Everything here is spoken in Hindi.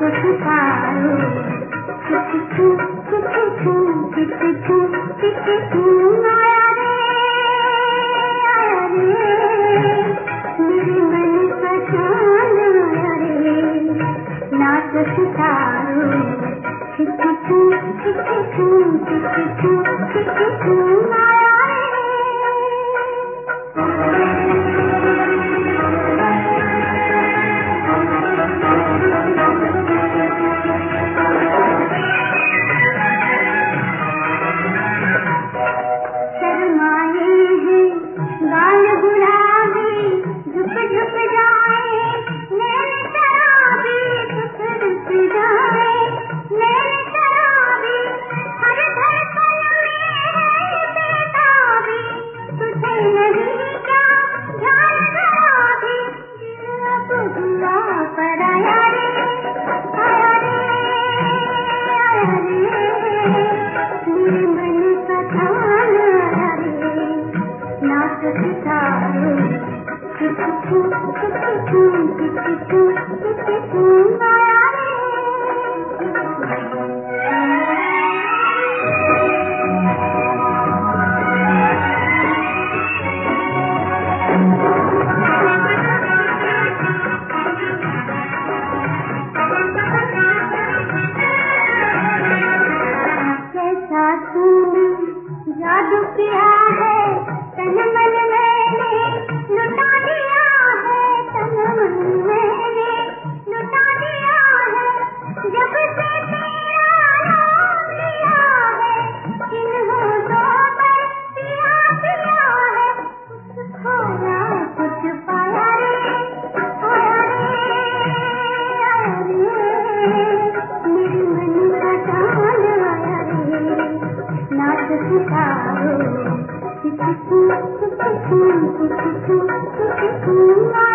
सितारो किचू किचू किचू किचू आया रे मेरे मन का जान आया रे नाच सितारो किचू किचू किचू किचू आया जादू किया है तन मन मैंने लुटा दिया है तन मन मैंने लुटा दिया है जब से तेरा नाम लिया है इन होठों पर पिया पिया है कुछ खोया कुछ पाया रे आया रे आया रे मेरे मन का जान आया रे नाच सितारो किचू किचू किचू किचू